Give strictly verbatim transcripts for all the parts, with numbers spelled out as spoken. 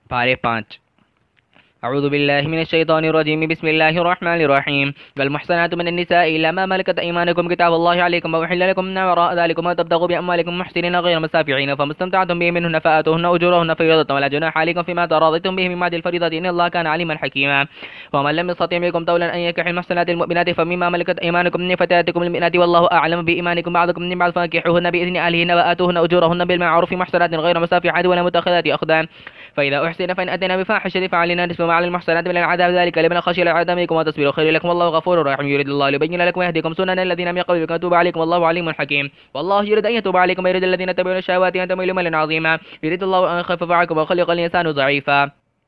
पारे पाँच। أعوذ بالله من الشيطان الرجيم بسم الله الرحمن الرحيم والمحصنات من النساء إلا ما ملكت أيمانكم كتاب الله عليكم وأحل لكم من وراء ذلكم وأن تبتغوا بأموالكم محسنين غير مسافعين فما استمتعتم به منهن فآتوهن أجورهن فريضة ولا جناح عليكم فيما تراضيتم به من بعد الفريضة إن الله كان عليما حكيما ومن لم يستطع منكم طولا أن ينكح المحصنات المؤمنات فمما ملكت أيمانكم من فتياتكم المؤمنات والله أعلم بإيمانكم بعضكم من بعض فانكحوهن بإذن أهلهن وآتوهن أجورهن بالمعروف محصنات غير مسافعات ولا متخذات أخدان فإذا أحسن فإن أتينا بفاحشة فعلنا نصف ما على المحصنات من العذاب ذلك لمن خشي العذاب منكم وتصبروا خير لكم والله غفور رحيم يريد الله ليبين لكم ويهديكم سنن الذين من قبلكم ويتوب عليكم والله عليم حكيم والله يريد أن يتوب عليكم ويريد الذين يتبعون الشهوات أن تميلوا ميلا عظيما يريد الله أن يخفف عنكم وخلق الإنسان ضعيفا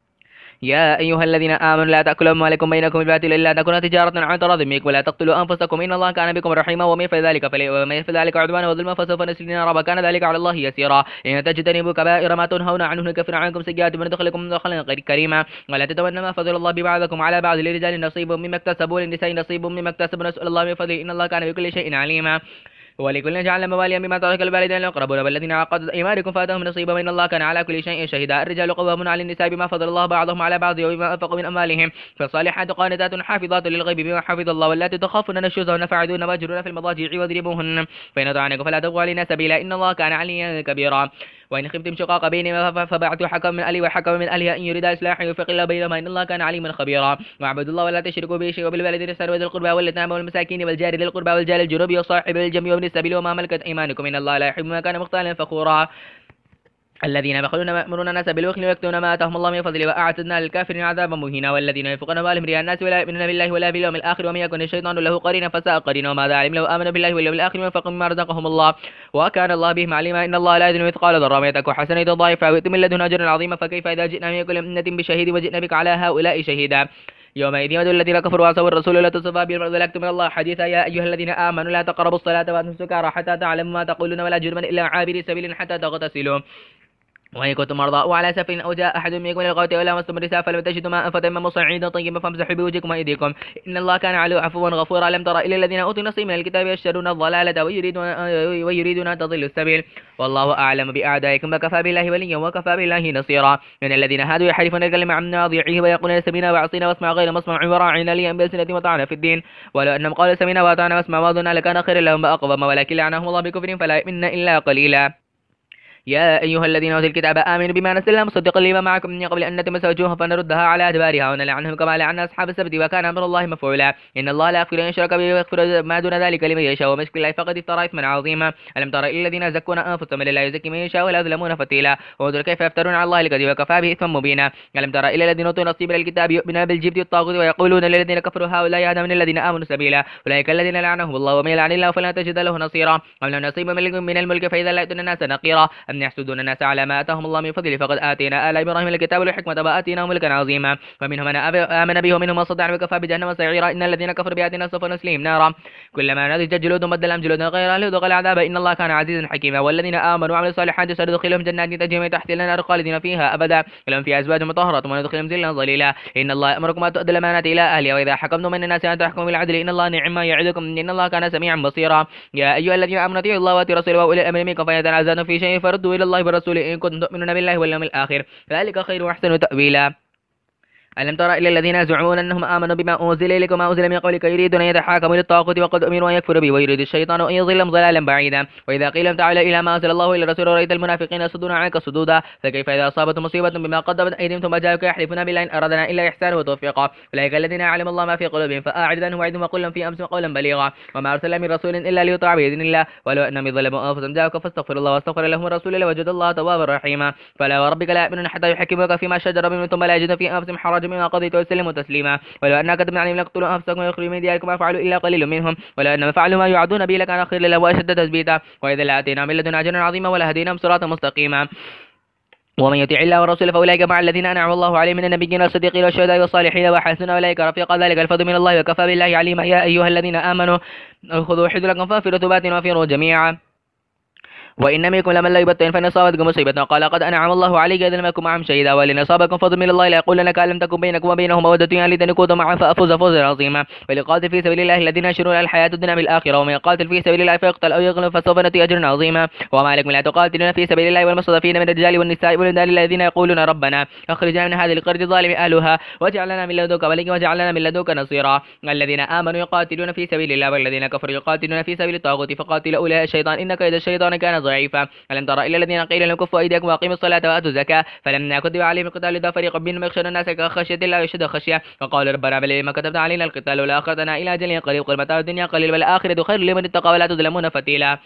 يا أيها الذين آمنوا لا تأكلوا أموالكم بينكم بالباطل إلا أن تكون تجارة عن تراض منكم ولا تقتلوا أنفسكم إن الله كان بكم رحيما ومن يفعل ذلك ومن يفعل ذلك عدوانا وظلما فسوف نصليه نارا وكان ذلك على الله يسيرا إن تجتنبوا كبائر ما تنهون عنه نكفر عنكم سيئات وندخلكم مدخلا كريما ولا تتمنوا ما فضل الله ببعضكم على بعض للرجال نصيب مما اكتسبوا وللنساء نصيب مما اكتسبوا نسأل الله من فضله إن الله كان بكل شيء عليما ولكل جعلنا مواليا مما ترك الوالدين الأقربون والذين عقدت أيمانكم فآتاهم نصيبا إن الله كان على كل شيء شهيدا الرجال قوامون على النساء بما فضل الله بعضهم على بعض وبما أنفقوا من أموالهم فالصالحات قانتات حافظات للغيب بما حفظ الله واللاتي تخافون نشوزهن فاعذوهن واهجروهن في المضاجع واضربوهن فإن أطعنكم فلا تبغوا علينا سبيلا إن الله كان عليا كبيرا وإن خفتم شقاق بينهما فبعثوا حكما من أهله وحكما من أهلها إن يريدا إصلاحا يوفق الله بينهما إن الله كان عليما خبيرا واعبدوا الله ولا تشركوا به شيئا وبالوالدين إحسانا وذي القربى واليتامى والمساكين والجار ذي القربى والجار الجنوب والصاحب بالجنب وابن السبيل وما ملكت أيمانكم إن الله لا يحب ما كان مختالا فخورا الذين يبخلون ويأمرون الناس بالبخل ويكتمون ما آتاهم الله من فضله وأعتدنا للكافرين عذابا مهينا والذين ينفقون أموالهم رئاء الناس ولا يؤمنون بالله ولا باليوم الآخر ومن يكن الشيطان له قرينا فساء قرينا وماذا علم لو آمنوا بالله واليوم الآخر وينفقوا مما رزقهم الله وكان الله بهم عليما إن الله لا يظلم مثقال ذرة وما يتك حسنة ضعيفة ويؤتي من لدن أجرا عظيما فكيف إذا جئنا من كل أمة بشهيد وجئنا بك على هؤلاء شهيدا يومئذ يود الذين كفروا وعصوا الرسول لا تصفى بهم ولكتم من الله حديثا يا أيها الذين آمنوا لا تقربوا الصلاة وأنتم سكارى حتى تعلموا ما تقولون ولا جرما إلا عابري سبيل حتى تغتسلوا وإن كنتم مرضى أو على سفر أو جاء أحد منكم من الغائط أو لامستم النساء فلم تجدوا ماء فتيمموا صعيدا طيبا فامسحوا بوجهكم وأيديكم إن الله كان عليه عفوا غفورا ألم تر إلى الذين أوتوا نصيب من الكتاب يشترون الضلالة ويريدون ويريدون أن تضلوا السبيل والله أعلم بأعدائكم وكفى بالله وليا وكفى بالله نصيرا من الذين هادوا يحرفون الكلمة عن مواضيعه ويقولون سمعنا وعصينا واسمع غير مسمع وراعينا ليا بألسنة وطعنا في الدين ولو أنهم قالوا سمعنا وأطعنا واسمع وأظن لكان خيرا لهم وأقوم ولكن لعنهم الله بكفرهم فلا يؤمنون إلا قليلا يا أيها الذين أوتوا الكتاب آمنوا بما نزلنا مصدقا لما معكم من قبل أن نتمس وجوها فنردها على أدبارها ونلعنهم كما لعنا أصحاب السبت وكان أمر الله مفعولا إن الله لا يغفر أن يشرك به ويغفر ما دون ذلك لمن يشاء ومن يشرك الله فقد افترى إثما عظيما ألم تر إلى الذين يزكون أنفسهم لا يزكي من يشاء ولا يظلمون فتيلا وانظر كيف يفترون على الله الكذب وكفى به إثما مبينا ألم تر إلى الذين أوتوا نصيبا من الكتاب يؤمنون بالجبت والطاغوت ويقولون للذين كفروا هؤلاء أهدى من الذين آمنوا سبيلا أولئك الذين لعنهم الله ومن يلعن الله فلن تجد له نصيرا أم لهم نصيب من الملك فإذا لا يؤتون الناس نقيرا أم يحسدون الناس على ما آتاهم الله من فضله فقد آتينا آل إبراهيم الكتاب والحكمة وآتيناهم ملكا عظيما ومنهم من آمن به ومنهم من صد عنه وكفى بجهنم سعيرا إن الذين كفروا بآياتنا سوف نصليهم نارا كلما نضجت جلودهم بدلهم جلودا غيرها ليذوقوا العذاب إن الله كان عزيزا حكيما والذين آمنوا وعملوا الصالحات سندخلهم جنات تجري من تحتها الأنهار خالدين فيها أبدا لهم فيها أزواج مطهرة وندخلهم ذلا ظليلا إن الله يأمركم أن تؤدوا الأمانات إلى أهلها وإذا حكمتم من الناس أن تحكموا بالعدل إن الله نعم ما يعظكم إن الله كان سميعا بصيرا يا أيها الذين آمنوا أطيعوا الله وأطيعوا الرسول وأولي الأمر منكم فإن تنازعتم في شيء فردوا إلى الله والرسول إن كنتم تؤمنون بالله واليوم الآخر ذلك خير وأحسن تأويلا ألم تر إلى الذين يزعمون أنهم آمنوا بما أنزل إليك وما أنزل من قبلك يريدون أن يتحاكموا إلى الطاغوت وقد أمروا أن يكفروا به ويريد الشيطان أن يضلهم ضلالا بعيدا وإذا قيل لهم تعالوا إلى ما أنزل الله إلى الرسول رأيت المنافقين يصدون عنك صدودا فكيف إذا أصابتهم مصيبة بما قدمت أيديهم ثم جاءوك يحلفون بالله إن أردنا إلا إحسانا وتوفيقا أولئك الذين يعلم الله ما في قلوبهم فأعرض عنهم وعدهم وقل لهم في أمسهم قولا بليغا وما أرسل من رسول إلا ليطاع بإذن الله ولو أنهم ظلموا أنفسهم جاءوك فاستغفر الله واستغفر لهم الرسول لوجد الله توابا رحيما فلا وربك لا يؤمنون حتى يحكموك فيما شجر بينهم ثم لا يجدون في أنفسهم حرجا مما قضيت ويسلموا تسليما ولو أننا كتبنا عليهم ليقتلوا أنفسكم ويخرجوا من دياركم ما فعلوا إلا قليل منهم ولو أنهم فعلوا ما يوعدون به لكان خيرا لهم وأشد تثبيتا وإذا لآتيناهم من لدنا أجرا عظيما ولهديناهم صراطا مستقيما ومن يطع الله ورسوله فأولئك مع الذين أنعم الله عليهم من النبيين والصديقين والشهداء والصالحين وحسن أولئك رفيقا ذلك الفضل من الله وكفى بالله عليما يا أيها الذين آمنوا خذوا حذركم فانفروا ثبات وانفروا جميعا وإن منكم لمن لا يبطئن فإن أصابتكم مصيبة قال قد أنعم الله علي إذ لم أكن معهم شهيدا ولئن أصابكم فضل من الله ليقولن كأن لم تكن بينكم وبينهم مودة يا ليتني كنت معهم فأفوز فوزا عظيما وليقاتل في سبيل الله الذين يشرون الحياة الدنيا بالآخرة ومن يقاتل في سبيل الله فيقتل أو يغلب فسوف نؤتيه أجرا عظيما وما لكم لا تقاتلون في سبيل الله والمستضعفين من الرجال والنساء والولدان الذين يقولون ربنا أخرجنا من هذه القرية الظالم أهلها واجعل لنا من لدنك وليا واجعل لنا من لدنك نصيرا الذين آمنوا يقاتلون في سبيل الله والذين كفروا يقاتلون في سبيل الطاغوت فقاتلوا أولئك الشيطان إن كيد الشيطان كان ضعيفا ألم تر إلى الذين قيل لهم كفوا أيديكم وأقيموا الصلاة وآتوا الزكاة فلما كتب عليهم القتال إذا فريق منهم يخشون الناس كخشية الله يشهد خشية وقال ربنا بل لما كتبت علينا القتال ولا أخذنا إلى أجل قريب قل متاع الدنيا قليل والآخرة خير لمن اتقى ولا تظلمون فتيلا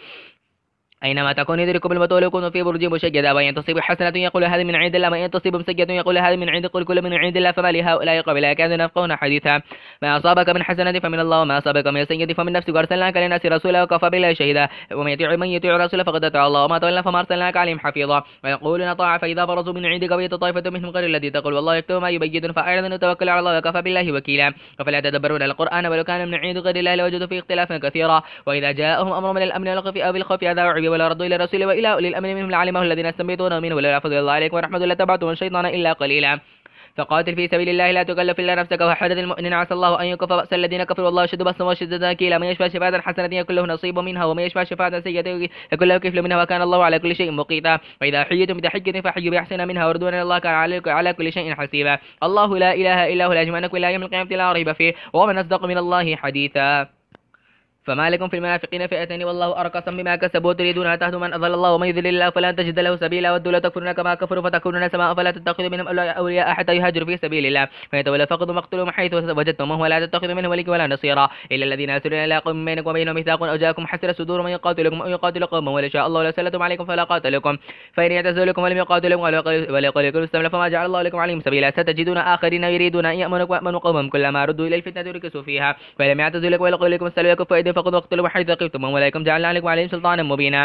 أينما تكون يدرككم الموت ولو كنتم في برج مشيدة وإن تصيبوا حسنة يقول هذه من عند الله وإن تصيبهم سيئة يقول هذه من عند قل كل من عند الله فما لهؤلاء قبل يكادون يفقهون حديثا ما أصابك من حسنة فمن الله وما أصابك من سيئة فمن نفسك وأرسلناك للناس رسولا وكفى بالله شهيدا ومن يطيع من يطيع الرسول فقد أطاع الله وما تولى فما أرسلناك عليهم حفيظا ويقولون طاعة فإذا برزوا من عندك بيت طائفة منهم غير الذي تقول والله يكتب ما يبين فأعرض وتوكل على الله وكفى بالله وكيلا وفلا تدبرون القرآن ولو كان من عند غير الله لوجدوا فيه اختلافا كثيرا وإذا جاءهم أمر من الأمن والخوف أو بالخوف أذاعوا به ولا ردوا إلى الرسول وإلى أولي الأمر منهم لعلمه الذين يستنبطونه منه ولولا فضل الله عليكم ورحمة الله تبعتم الشيطان إلا قليلا فقاتل في سبيل الله لا تكلف إلا نفسك وحدد المؤمنين عسى الله أن يكف بأس الذين كفروا والله يشهد بأسهم ويشهد ذاكيلا من يشفع شفاعة حسنة يكون له نصيب منها ومن يشفع شفاعة سيئة يكون له كفل منها وكان الله على كل شيء مقيتا وإذا حييتم بتحية فحيوا بأحسن منها وردون الله كان على كل شيء حسيبا الله لا إله إلا هو لا يجمعنكم إلى يوم القيامة لا ريب فيه ومن أصدق من الله حديثا فما لكم في المنافقين فئتين والله أركسهم بما كسبوا تريدون أن تهدوا من أضل الله ومن يضلل الله فلن تجد له سبيلا ودوا لا تكفرون كما كفروا فتكونون سواء فلا تتخذوا منهم أولياء حتى يهاجروا في سبيل الله فيتولوا فقدوا مقتلوا حيث وجدتموه ولا تتخذوا منهم وليا ولا نصيرا إلا الذين يسرون إلى قوم بينكم وبينهم ميثاق أو جاءكم حسر صدور من يقاتلكم أو يقاتل قوما ولا شاء الله لسلتم عليكم فلا قاتلكم فإن يعتزلوكم ولم يقاتلوكم ولا يقاتلوكم استملا فما جعل الله لكم عليهم سبيلا ستجدون آخرين يريدون أن يأمنوا ويأمنوا قومهم كلما ردوا إلى الفتنة ركسوا فيها فلم يعتزلوكم ولا يقاتلوكم استملا فإذا فقدوا وقتلوا حيث ثقفتم ولكم جعلنا عليكم عليهم سلطانا مبينا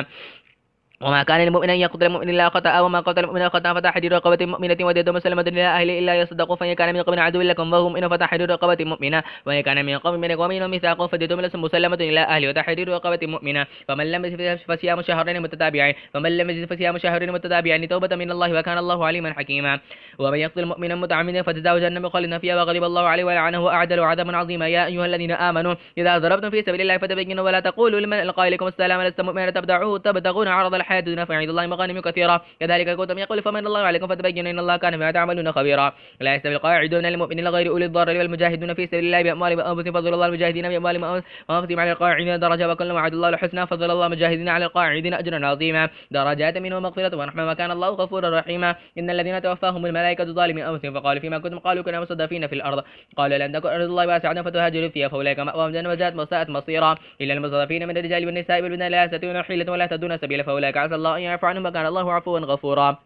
وما كان المؤمن أن يقتل المؤمن إلا خطأ وما قتل المؤمن خطأ فتحرير رقبة مؤمنة ودية مسلمة إلى أهله إلا يصدقوا فإن كان من قوم عدو لكم وهو مؤمن فتحرير رقبة مؤمنة وإن كان من قوم من قوم ميثاق فدية مسلمة إلى أهله وتحرير رقبة مؤمنة فمن لم يجد فصيام شهرين متتابعين فمن لم يجد فصيام شهرين متتابعين توبة من الله وكان الله عليما حكيما ومن يقتل مؤمنا متعمدا فجزاؤه جهنم خالدا فيها وغضب الله عليه ولعنه وأعد له عذابا عظيما يا أيها الذين آمنوا إذا ضربتم في سبيل الله فتبينوا ولا تقولوا لمن ألقى إليكم السلام لست مؤمنا تبتغون تبتغون عرض الحياة الدنيا فعند الله مغانم كثيرة كذلك كنتم يقول فمن الله عليكم فتبينوا إن الله كان بما تعملون خبيرا لا يستوي القاعدون من المؤمنين غير أولي الضرر والمجاهدون في سبيل الله بأموالهم وأنفسهم فضل الله المجاهدين بأموالهم وأنفسهم على القاعدين درجة وكل وعد الله الحسنى فضل الله المجاهدين على القاعدين أجرا عظيما درجات منه مغفرة ورحمة وكان الله غفورا رحيما إن الذين توفاهم الملائكة ظالمي أنفسهم فقالوا فيما كنتم قالوا كنا مستضعفين في الأرض قالوا لن تكن أرض الله واسعة فتهاجروا فيها فأولئك مأواهم جهنم وساءت وساءت مصيرا إلا المستضعفين من الرجال والنساء والبنات لا يستطيعون حيلة ولا يهتدون سبيلا فأولئك عسى الله أن يعفو عنهم وكان الله عفوا غفورا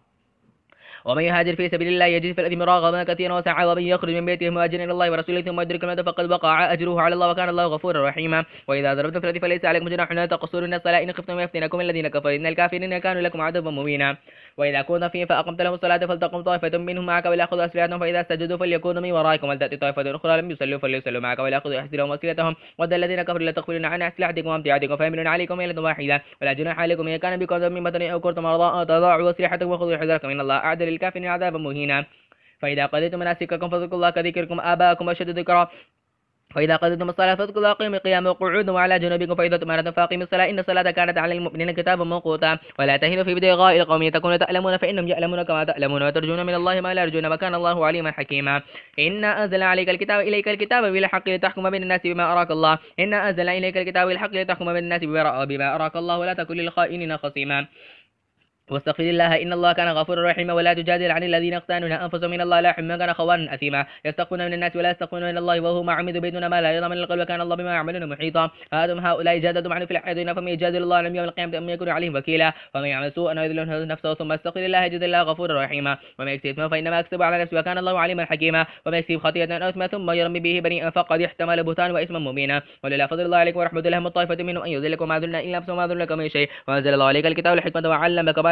ومن يهاجر في سبيل الله يجد في الأثم راغبا كثيرا وسعى ومن يخرج من بيته مهاجرا إلى الله ورسوله ثم يدرك الموت فقد وقع أجره على الله وكان الله غفورا رحيما وإذا ضربتم في الأرض فليس عليكم جناح أن تقصروا من الصلاة إن خفتم يفتنكم الذين كفروا إن الكافرين كانوا لكم عدوا مبينا وإذا كنت فيهم فأقمت لهم الصلاة فلتقم طائفة منهم معك وليأخذوا أسلحتهم فإذا سجدوا فليكونوا من ورائكم ولتأتي طائفة أخرى لم يصلوا فليصلوا معك وليأخذوا أسلحتهم وأسلحتهم ود الذين كفروا لتغفلون عن أسلحتكم وأمتعتكم فيملون عليكم ميلة واحدة ولا جناح عليكم إن كان بكم من بدن أو كنتم مرضى تضاعوا أسلحتكم وخذوا حذركم إن الله أعد للكافرين عذابا مهينا فإذا قضيتم مناسككم فاذكروا الله كذكركم آباءكم أشد ذكرا فإذا قضيتم الصلاة فاذكروا الله قياما قياما وقعودا وعلى جنوبكم فإذا اطمأننتم فأقيموا الصلاة إن الصلاة كانت على المؤمنين كتابا موقوتا ولا تهنوا في ابتغاء القوم تكونوا تألمون فإنهم يألمون كما تألمون وترجون من الله ما لا يرجون وكان الله عليما حكيما إنا أنزلنا عليك الكتاب إليك الكتاب بالحق لتحكم بين الناس بما أراك الله إنا أنزلنا إليك الكتاب بالحق لتحكم بين الناس بما أراك الله ولا تكن للخائنين خصيما واستغفر الله إن الله كان غفورا رحيما ولا تجادل عن الذين يختانون أنفسهم من الله لا حما كان خوانا أثيما يستخفون من الناس ولا يستخفون من الله وهو ما عمدوا بدون ما لا يضمن القلب وكان الله بما يعملون محيطا هذم هؤلاء جادلوا عنه في الحياة الدنيا فمن يجادل الله لم يوم القيامة أم يكون عليهم وكيلا ومن يعمل سوءا ويذل نفسه ثم يستغفر الله يجد الله غفورا رحيما ومن يكسب إثما فإنما يكسب على نفسه وكان الله عليما حكيما ومن يكسب خطيئة أو إثما ثم يرمي به بريئا فقد احتمل بهتانا وإثما مبينا ولولا فضل الله عليكم ورحمة الله الطائفة منهم أن يذلكم ما ذلنا إلا بسم ما ذلكم من شيء وأنزل الله عليك الكتاب والحكمة وعلمك ما لم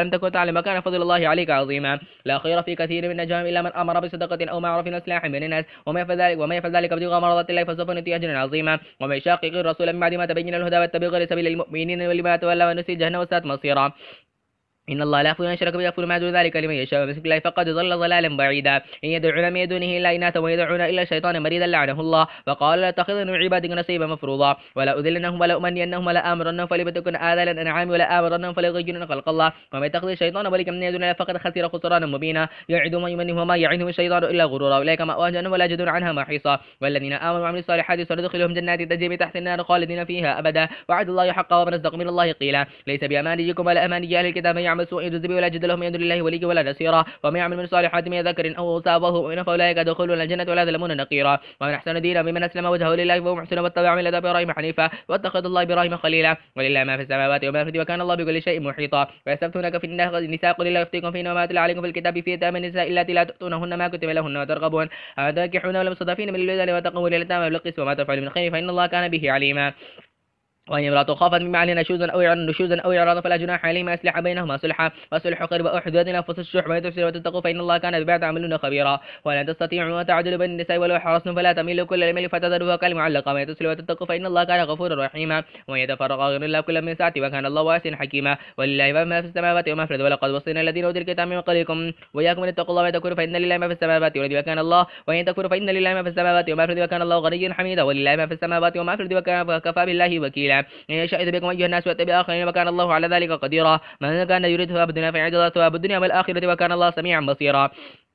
لم تكن تعلم كان فضل الله عليك عظيما. لا خير في كثير من نجواهم إلا من أمر بصدقة أو معروف وإصلاح بين الناس وما يفعل ذلك وما يفعل ذلك ابتغاء مرضات الله فسوف نؤتيه أجرا عظيما. ومن يشاقق الرسول من بعد ما تبين الهدى واتبع غير سبيل المؤمنين ولما تولى ونسي جهنم وساءت مصيرا. إن الله لا يغفر أن يشرك به ويغفر ما دون ذلك لمن يشاء وبسم الله فقد ضل ضلالا بعيدا. إن يدعون من دونه إلا إناثا ويدعون إلا شيطانا مريدا لعنه الله وقال لا تتخذن من عبادك نصيبا مفروضا ولا أذلنهم ولا أمنينهم ولا آمرنهم فليبتكن آذان الأنعام ولا آمرنهم فليغيرن خلق الله وما يتخذ الشيطان وليا من دون الله فقد خسر خسرانا مبينا. يعدهم ويمنهم وما يعدهم الشيطان إلا غرورا أولئك مأواهم جهنم ولا يجدون عنها محيصا. والذين آمنوا وعملوا الصالحات سندخلهم جنات تجري من تحت النار خالدين فيها أبدا وعد الله حقا ومن أصدق من الله قيلا. ليس بأمانيكم ولا أماني أهل الكتاب من يعمل سوء يجز به ولا يجد له من دون الله ولي ولا نصيرا. ومن يعمل من الصالحات من ذكر أو أنثى وهو مؤمن فأولئك يدخلون الجنة ولا يظلمون نقيرا. ومن أحسن دينا ممن أسلم وجهه لله وهو محسن واتبع ملة إبراهيم حنيفا واتخذ الله إبراهيم خليلا. ولله ما في السماوات وما في الأرض وكان الله بكل شيء محيطا. ويستفتونك في النساء قل الله يفتيكم فيهن وما يتلى عليكم في الكتاب في يتامى النساء اللاتي لا تؤتونهن ما كتب لهن وترغبون أن تنكحون والمستضعفين من الولدان وتقوموا لليتامى بالقسط وما تفعلوا من خير فإن الله كان به عليما. وإن امرأة خافت من بعلها نشوزا أو نشوزا أو إعراضا فلا جناح عليهما يصلح بينهما صلحا والصلح خير وأحدث أنفس الشح وإن تفسروا وتتقوا فإن الله كان بما تعملون خبيرا. ولا تستطيعوا أن تعدلوا بين النساء ولو حرصتم فلا تميلوا كل الميل فتذروها كالمعلقة وإن تفسروا وتتقوا فإن الله كان غفورا رحيما. وإن يتفرقا غير الله كل من سعته وكان الله واسعا حكيما. ولله ما في السماوات وما في الأرض ولقد وصينا الذين أوتوا الكتاب من قبلكم وإياكم أن اتقوا الله وإن تكفروا فإن لله ما في السماوات والأرض وكان الله وإن تكفروا فإن لله ما في السماوات وما في الأرض وكان الله غنيا حميدا. ولله ما في السماوات وما في الأرض وكفى بالله وكيلا. إن يشاء أيها الناس واتبع آخرين وكان الله على ذلك قديرا. من كان يريد ثواب الدنيا فعند الله ثواب الدنيا والآخرة وكان الله سميعا بصيرا.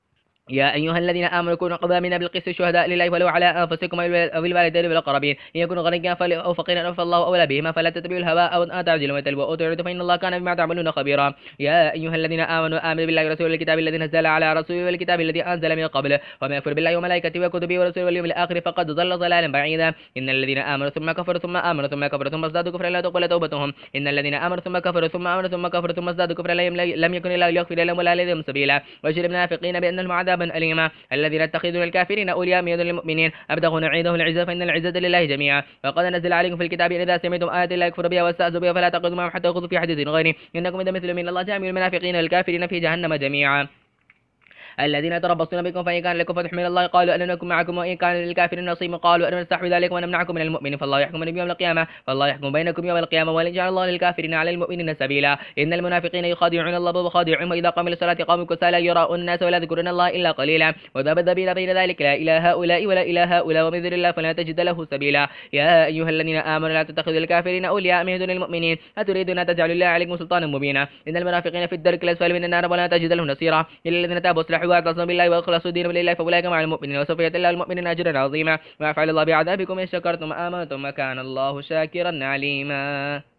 يا أيها الذين آمنوا كونوا قوامين بالقسط شهداء لله ولو على أنفسكم أو الوالدين والأقربين إن يكونوا غنيا أو فقيرا فالله أولى بهما فلا تتبعوا الهوى أو أن تعدلوا وتلووا أو تعرضوا فإن الله كان بما تعملون خبيرا. يا أيها الذين آمنوا آمنوا بالله ورسوله والكتاب الذي نزل على رسوله والكتاب الذي أنزل من قبل وما يكفر بالله وملائكته وكتبه ورسوله واليوم الآخر فقد ضل ضلالا بعيدا. إن الذين آمنوا ثم كفروا ثم آمنوا ثم كفروا ثم ازدادوا كفرا لا تقبل توبتهم. إن الذين آمنوا ثم كفروا ثم آمنوا ثم كفروا ثم ازدادوا كفرا لم يكن الله ليغفر لهم ولا لهم سبيلا. وبشر المنافقين بأن لهم عذابا أليما. الذين يتخذون الكافرين أولياء من دون المؤمنين أبتغون عندهم العزة فإن العزة لله جميعا. وقد نزل عليكم في الكتاب إذا سمعتم آيات الله يكفر بها واستهزئوا بها فلا تقعدوا معهم حتى يخوضوا في حديث غيره إنكم إذا مثل من الله جامع المنافقين والكافرين في جهنم جميعا. الذين يتربصون بكم فإن كان لكم فتح من الله قالوا ألم نكن معكم وإن كان للكافرين نصيب قالوا ألم نستحوذ عليكم ونمنعكم من المؤمنين فالله يحكم يوم القيامة فالله يحكم بينكم يوم القيامة ولن يجعل الله للكافرين على المؤمنين سبيلا. إن المنافقين يخادعون الله وخادعهم وإذا قاموا للصلاة قاموا كسالى يراءون الناس ولا يذكرون الله إلا قليلا وذبذبين بين ذلك لا إلى هؤلاء ولا إلى هؤلاء ومن ذل الله فلا تجد له سبيلا. يا أيها الذين آمنوا لا تتخذوا الكافرين أولياء من دون المؤمنين أتريدون أن تجعلوا الله عليكم سلطانا مبينا. إن المنافقين في الدرك الأسفل من النار ولا تجد له نصيرا إلا الذين تابوا واصلحوا واعتصموا بالله خلصوا دينهم لله فأولئك مع المؤمنين وسوف يؤتي الله المؤمنين أجرا عظيما. ويفعل الله بعذابكم إن شكرتم وآمنتم وكان الله شاكرا عليما.